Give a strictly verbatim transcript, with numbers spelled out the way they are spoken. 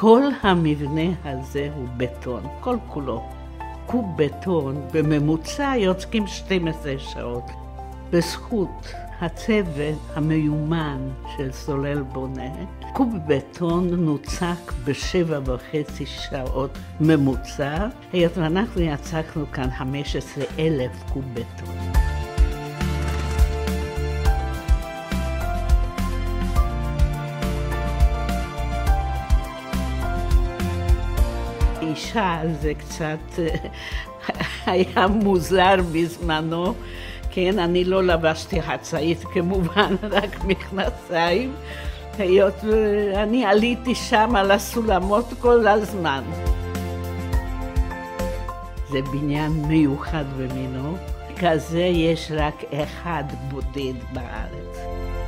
כל המבנה הזה הוא בטון, כל כולו. קוב בטון בממוצע יוצאים שתים עשרה שעות. בזכות הצוות המיומן של סולל בונה, קוב בטון נוצק בשבע וחצי שעות ממוצע, היות ואנחנו יצקנו כאן חמישה עשר אלף קוב בטון. אישה זה קצת היה מוזר בזמנו, כן, אני לא לבשתי חצאית כמובן, רק מכנסיים, היות ואני עליתי שם על הסולמות כל הזמן. זה בניין מיוחד במינו, כזה יש רק אחד בודד בארץ.